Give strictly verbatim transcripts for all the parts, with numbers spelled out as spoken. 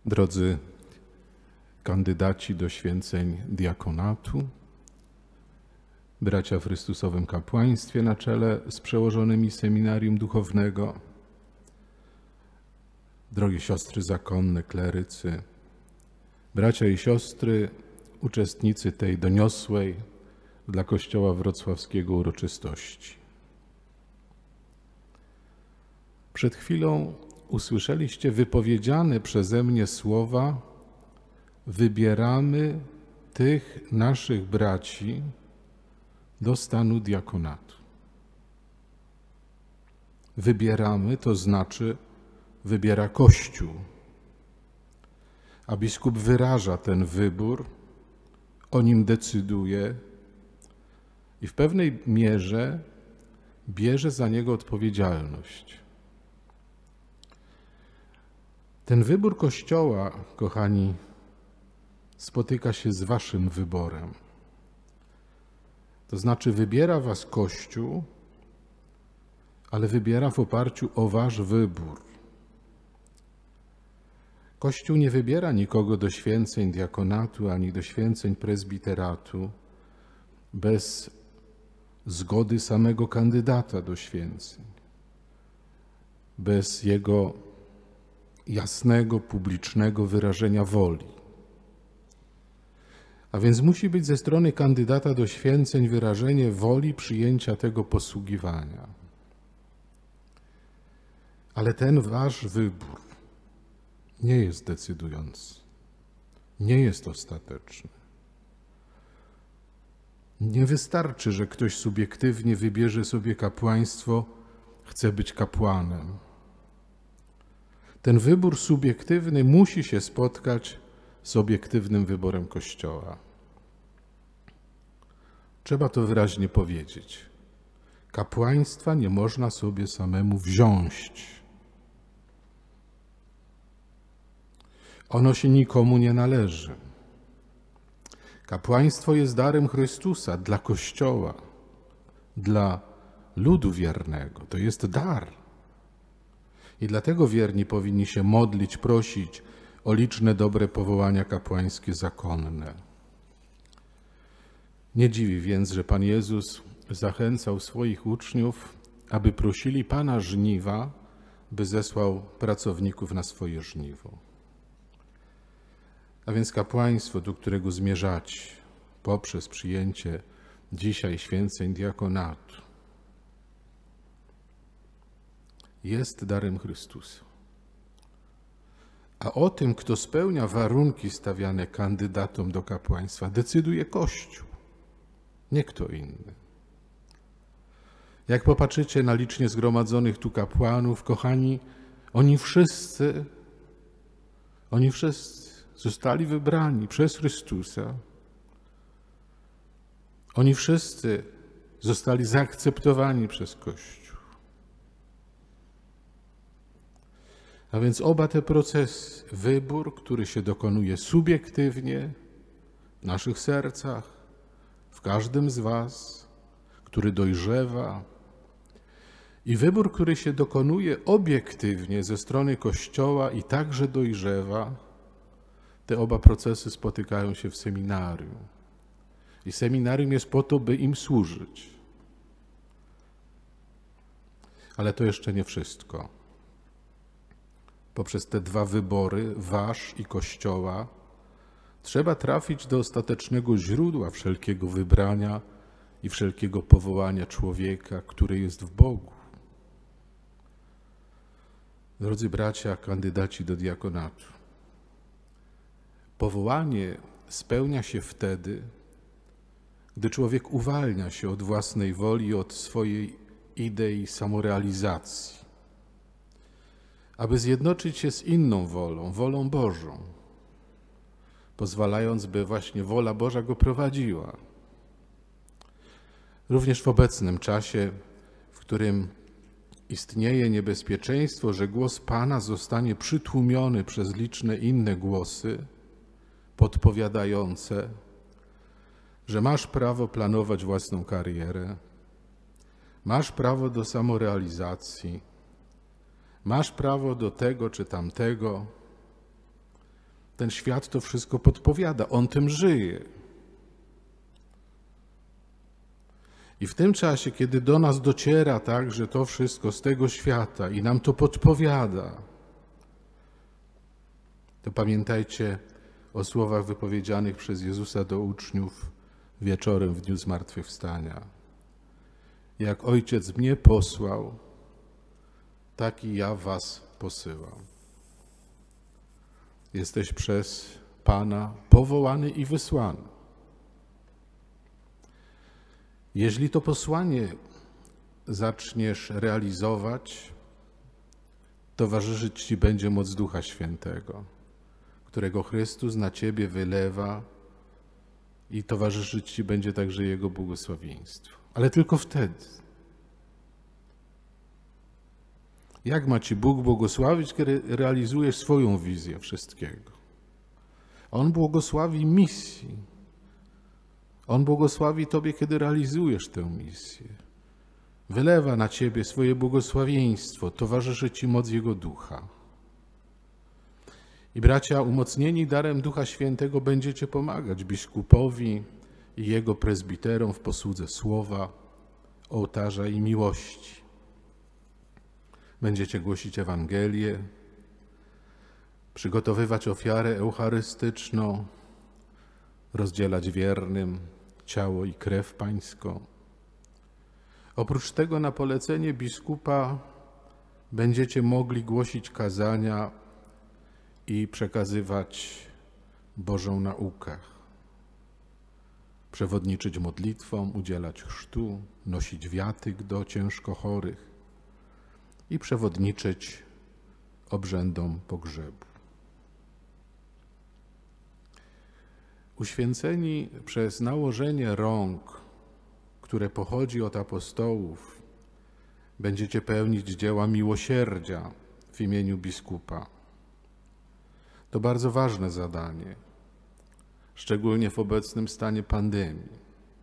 Drodzy kandydaci do święceń diakonatu, bracia w Chrystusowym kapłaństwie na czele z przełożonymi seminarium duchownego, drogie siostry zakonne, klerycy, bracia i siostry, uczestnicy tej doniosłej dla Kościoła wrocławskiego uroczystości. Przed chwilą usłyszeliście wypowiedziane przeze mnie słowa: wybieramy tych naszych braci do stanu diakonatu. Wybieramy, to znaczy wybiera Kościół, a biskup wyraża ten wybór, o nim decyduje i w pewnej mierze bierze za niego odpowiedzialność. Ten wybór Kościoła, kochani, spotyka się z waszym wyborem. To znaczy wybiera was Kościół, ale wybiera w oparciu o wasz wybór. Kościół nie wybiera nikogo do święceń diakonatu ani do święceń prezbiteratu bez zgody samego kandydata do święceń, bez jego jasnego, publicznego wyrażenia woli. A więc musi być ze strony kandydata do święceń wyrażenie woli przyjęcia tego posługiwania. Ale ten wasz wybór nie jest decydujący, nie jest ostateczny. Nie wystarczy, że ktoś subiektywnie wybierze sobie kapłaństwo, chce być kapłanem. Ten wybór subiektywny musi się spotkać z obiektywnym wyborem Kościoła. Trzeba to wyraźnie powiedzieć. Kapłaństwa nie można sobie samemu wziąć. Ono się nikomu nie należy. Kapłaństwo jest darem Chrystusa dla Kościoła, dla ludu wiernego. To jest dar. I dlatego wierni powinni się modlić, prosić o liczne dobre powołania kapłańskie zakonne. Nie dziwi więc, że Pan Jezus zachęcał swoich uczniów, aby prosili Pana żniwa, by zesłał pracowników na swoje żniwo. A więc kapłaństwo, do którego zmierzacie poprzez przyjęcie dzisiaj święceń diakonatu, jest darem Chrystusa. A o tym, kto spełnia warunki stawiane kandydatom do kapłaństwa, decyduje Kościół, nie kto inny. Jak popatrzycie na licznie zgromadzonych tu kapłanów, kochani, oni wszyscy, oni wszyscy zostali wybrani przez Chrystusa. Oni wszyscy zostali zaakceptowani przez Kościół. A więc oba te procesy, wybór, który się dokonuje subiektywnie w naszych sercach, w każdym z was, który dojrzewa, i wybór, który się dokonuje obiektywnie ze strony Kościoła i także dojrzewa, te oba procesy spotykają się w seminarium. I seminarium jest po to, by im służyć. Ale to jeszcze nie wszystko. Poprzez te dwa wybory, wasz i Kościoła, trzeba trafić do ostatecznego źródła wszelkiego wybrania i wszelkiego powołania człowieka, który jest w Bogu. Drodzy bracia, kandydaci do diakonatu, powołanie spełnia się wtedy, gdy człowiek uwalnia się od własnej woli i od swojej idei samorealizacji, aby zjednoczyć się z inną wolą, wolą Bożą, pozwalając, by właśnie wola Boża go prowadziła. Również w obecnym czasie, w którym istnieje niebezpieczeństwo, że głos Pana zostanie przytłumiony przez liczne inne głosy podpowiadające, że masz prawo planować własną karierę, masz prawo do samorealizacji, masz prawo do tego czy tamtego, Ten świat to wszystko podpowiada, on tym żyje. I w tym czasie, kiedy do nas dociera tak, że to wszystko z tego świata i nam to podpowiada, to pamiętajcie o słowach wypowiedzianych przez Jezusa do uczniów wieczorem w dniu zmartwychwstania. Jak Ojciec mnie posłał, tak i ja was posyłam. Jesteś przez Pana powołany i wysłany. Jeśli to posłanie zaczniesz realizować, towarzyszyć Ci będzie moc Ducha Świętego, którego Chrystus na Ciebie wylewa i towarzyszyć Ci będzie także Jego błogosławieństwo. Ale tylko wtedy. Jak ma Ci Bóg błogosławić, kiedy realizujesz swoją wizję wszystkiego? On błogosławi misji. On błogosławi Tobie, kiedy realizujesz tę misję. Wylewa na Ciebie swoje błogosławieństwo, towarzyszy Ci moc Jego Ducha. I bracia, umocnieni darem Ducha Świętego będziecie pomagać biskupowi i jego prezbiterom w posłudze słowa, ołtarza i miłości. Będziecie głosić Ewangelię, przygotowywać ofiarę eucharystyczną, rozdzielać wiernym ciało i krew pańską. Oprócz tego na polecenie biskupa będziecie mogli głosić kazania i przekazywać Bożą naukę, przewodniczyć modlitwom, udzielać chrztu, nosić wiatyk do ciężko chorych i przewodniczyć obrzędom pogrzebu. Uświęceni przez nałożenie rąk, które pochodzi od apostołów, będziecie pełnić dzieła miłosierdzia w imieniu biskupa. To bardzo ważne zadanie, szczególnie w obecnym stanie pandemii.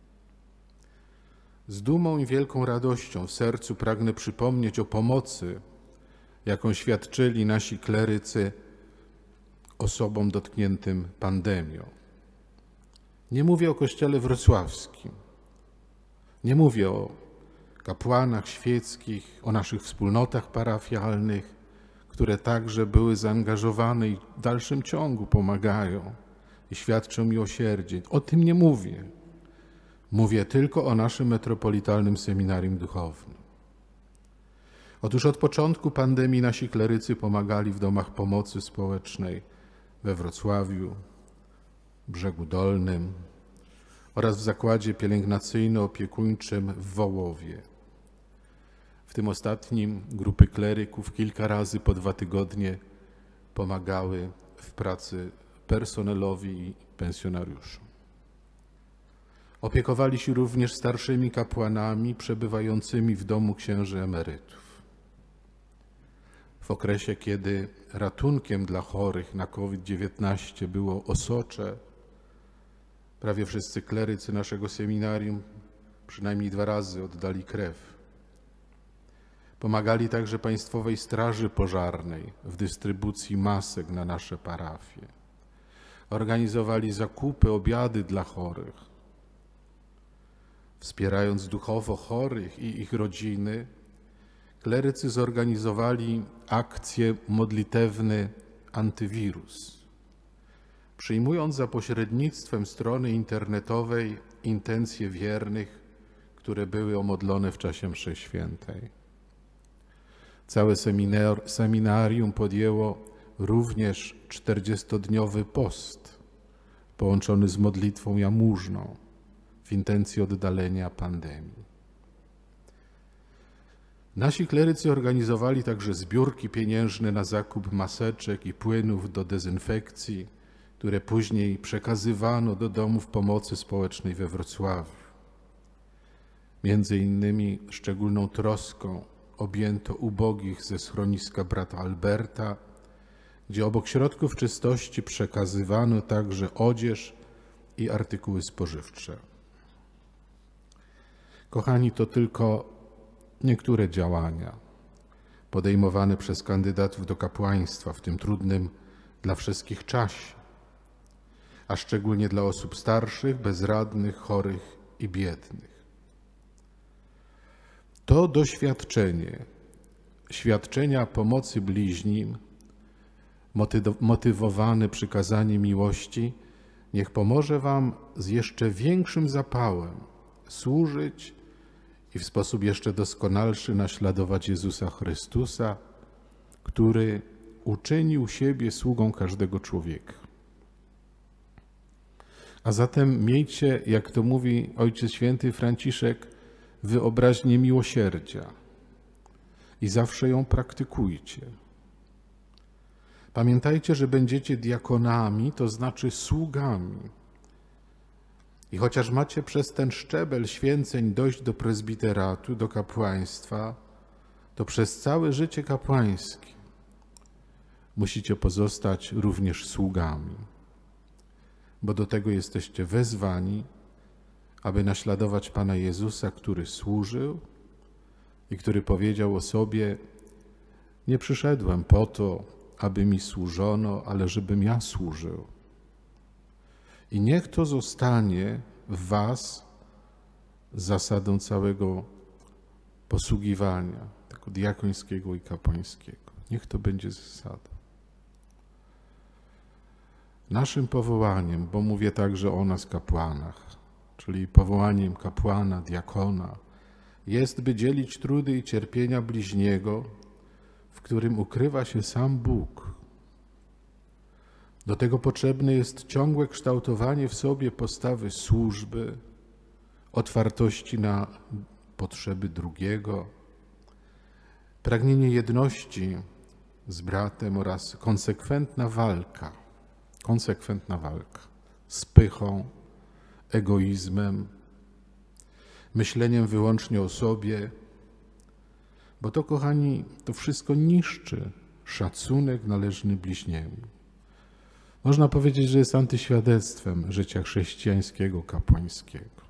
Z dumą i wielką radością w sercu pragnę przypomnieć o pomocy, jaką świadczyli nasi klerycy osobom dotkniętym pandemią. Nie mówię o Kościele wrocławskim, nie mówię o kapłanach świeckich, o naszych wspólnotach parafialnych, które także były zaangażowane i w dalszym ciągu pomagają i świadczą miłosierdzie. O tym nie mówię. Mówię tylko o naszym metropolitalnym seminarium duchownym. Otóż od początku pandemii nasi klerycy pomagali w domach pomocy społecznej we Wrocławiu, Brzegu Dolnym oraz w zakładzie pielęgnacyjno-opiekuńczym w Wołowie. W tym ostatnim grupy kleryków kilka razy po dwa tygodnie pomagały w pracy personelowi i pensjonariuszom. Opiekowali się również starszymi kapłanami przebywającymi w domu księży emerytów. W okresie, kiedy ratunkiem dla chorych na COVID dziewiętnaście było osocze, prawie wszyscy klerycy naszego seminarium przynajmniej dwa razy oddali krew. Pomagali także Państwowej Straży Pożarnej w dystrybucji masek na nasze parafie. Organizowali zakupy, obiady dla chorych. Wspierając duchowo chorych i ich rodziny, klerycy zorganizowali akcję modlitewny Antywirus, przyjmując za pośrednictwem strony internetowej intencje wiernych, które były omodlone w czasie mszy świętej. Całe seminarium podjęło również czterdziestodniowy post połączony z modlitwą jałmużną w intencji oddalenia pandemii. Nasi klerycy organizowali także zbiórki pieniężne na zakup maseczek i płynów do dezynfekcji, które później przekazywano do domów pomocy społecznej we Wrocławiu. Między innymi szczególną troską objęto ubogich ze schroniska brata Alberta, gdzie obok środków czystości przekazywano także odzież i artykuły spożywcze. Kochani, to tylko niektóre działania podejmowane przez kandydatów do kapłaństwa w tym trudnym dla wszystkich czasie. a szczególnie dla osób starszych, bezradnych, chorych i biednych. To doświadczenie, świadczenia pomocy bliźnim, motywowane przykazaniem miłości, niech pomoże wam z jeszcze większym zapałem służyć i w sposób jeszcze doskonalszy naśladować Jezusa Chrystusa, który uczynił siebie sługą każdego człowieka. A zatem miejcie, jak to mówi Ojciec Święty Franciszek, wyobraźnię miłosierdzia i zawsze ją praktykujcie. Pamiętajcie, że będziecie diakonami, to znaczy sługami. I chociaż macie przez ten szczebel święceń dojść do prezbiteratu, do kapłaństwa, to przez całe życie kapłańskie musicie pozostać również sługami, bo do tego jesteście wezwani, aby naśladować Pana Jezusa, który służył i który powiedział o sobie: nie przyszedłem po to, aby mi służono, ale żebym ja służył. I niech to zostanie w was zasadą całego posługiwania, tego diakońskiego i kapłańskiego. Niech to będzie zasada. Naszym powołaniem, bo mówię także o nas kapłanach, czyli powołaniem kapłana, diakona, jest, by dzielić trudy i cierpienia bliźniego, w którym ukrywa się sam Bóg. Do tego potrzebne jest ciągłe kształtowanie w sobie postawy służby, otwartości na potrzeby drugiego, pragnienie jedności z bratem oraz konsekwentna walka, konsekwentna walka z pychą, egoizmem, myśleniem wyłącznie o sobie, bo to, kochani, to wszystko niszczy szacunek należny bliźniemu. Można powiedzieć, że jest antyświadectwem życia chrześcijańskiego, kapłańskiego.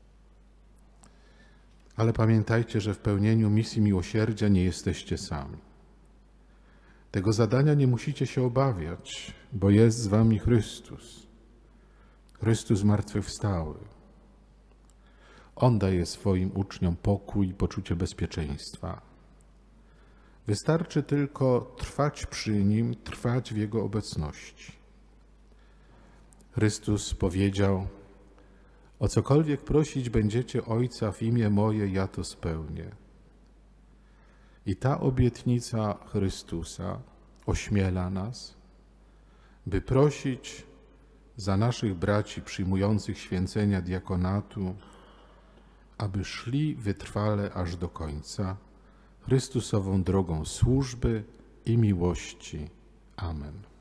Ale pamiętajcie, że w pełnieniu misji miłosierdzia nie jesteście sami. Tego zadania nie musicie się obawiać, bo jest z wami Chrystus. Chrystus zmartwychwstały. On daje swoim uczniom pokój i poczucie bezpieczeństwa. Wystarczy tylko trwać przy Nim, trwać w Jego obecności. Chrystus powiedział: o cokolwiek prosić będziecie Ojca w imię moje, ja to spełnię. I ta obietnica Chrystusa ośmiela nas, by prosić za naszych braci przyjmujących święcenia diakonatu, aby szli wytrwale aż do końca Chrystusową drogą służby i miłości. Amen.